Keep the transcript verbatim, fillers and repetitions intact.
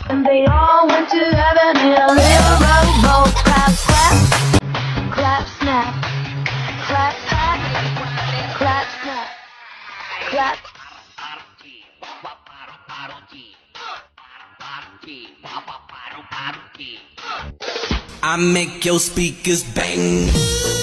And they all went to heaven in a little rowboat. Clap, clap, clap, snap, clap, clap, clap, snap, clap. I make your speakers bang.